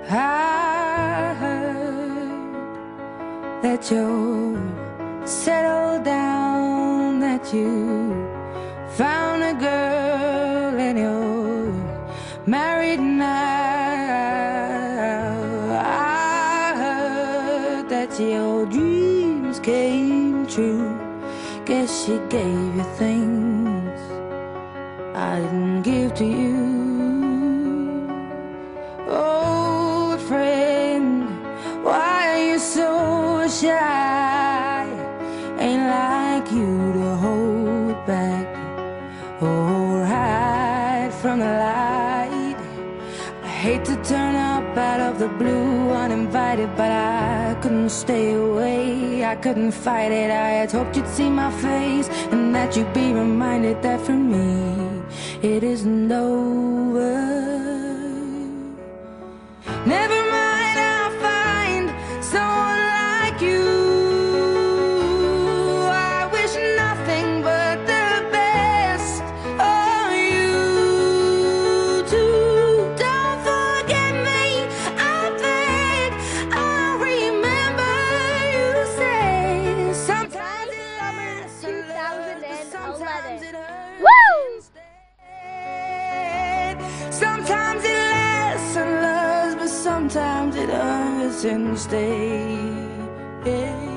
I heard that you're settled down, that you found a girl and you're married now. I heard that your dreams came true. Guess she gave you things I didn't give to you. Old friend, why are you so shy? Ain't like you to hold back or hide from the light. I hate to turn up out of the blue uninvited, but I couldn't stay away, I couldn't fight it. I had hoped you'd see my face and that you'd be reminded that for me it isn't over. Never mind, I'll find someone like you. I wish nothing but the best for you too. Don't forget me, I beg. I remember you say sometimes it lasts, sometimes it hurts. Woo! Sometimes it lasts and loves, but sometimes it hurts instead.